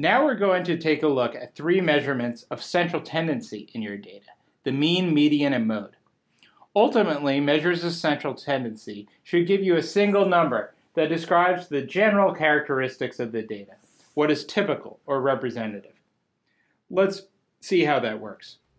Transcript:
Now we're going to take a look at three measurements of central tendency in your data: the mean, median, and mode. Ultimately, measures of central tendency should give you a single number that describes the general characteristics of the data, what is typical or representative. Let's see how that works.